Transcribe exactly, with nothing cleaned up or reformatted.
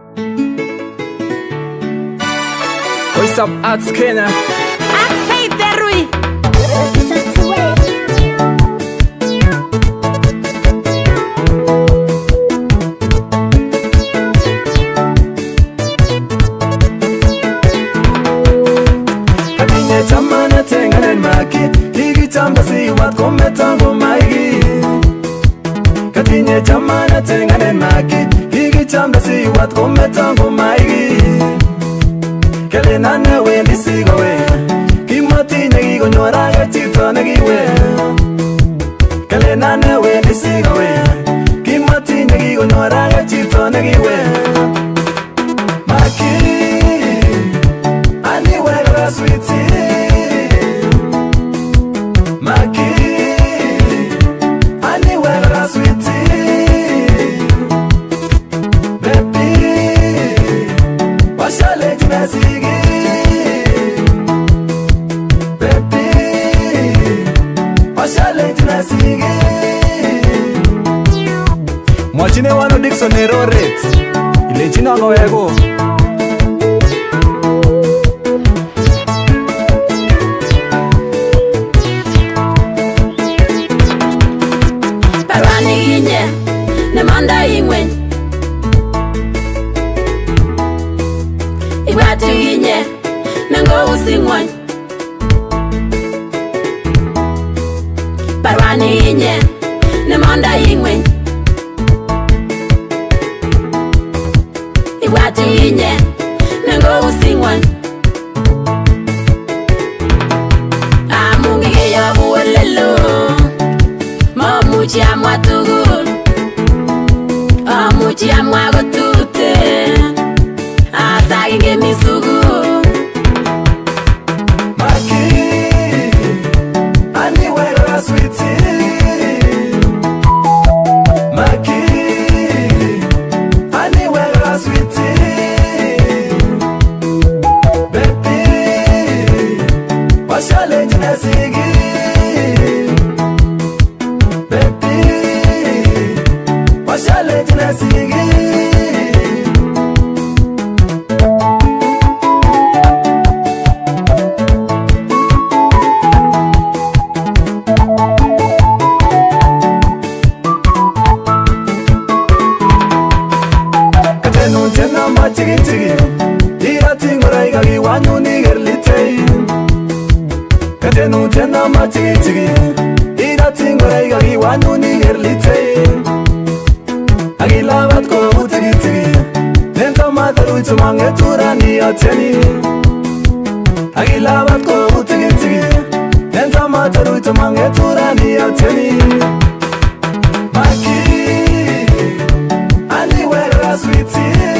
Voice up at Kenya. At Faith Derui. Katinye chamana tengane maki. Higi chamba si wat kometango maigi. Katinye chamana tengane maki. Higi chamba si wat kometango maigi. Kele nane we ndisigo we. Kimoti negi gonyora gachito negi we. Kele nane we ndisigo we. Kimoti negi gonyora gachito negi we. Maki, ani we gra sweetie. Maki, ani we gra sweetie. Baby, washale tunasigi. Baby, washale tunasigi. Mwachine wano Dixon Eroret. Ile jina ngowego. Parwani inye, ne manda ingwen. Iwatu inye, nango usingwan. Parwani inye, ne manda ingwen. Iwatu inye, nango usingwan. Amungi geya buwelelo. Mamuchi amwa tugul. Amuchi amwa gotute. Asagi gemi sugu. Maki, ani we gra sweetie. Maki, ani we gra sweetie. Baby, washale tunasigi. Baby, washale tunasigi. Katenu tena machigi chigi. Ira tingora igagi wanyu ni gerlitei. Katenu tena machigi chigi. Ira tingora igagi wanyu ni gerlitei. Agilabat ko utigi chigi. Nenta mataru chumange turani ateni. Agilabat ko utigi chigi. Nenta mataru chumange turani ateni. Maki, ani we gra sweetie.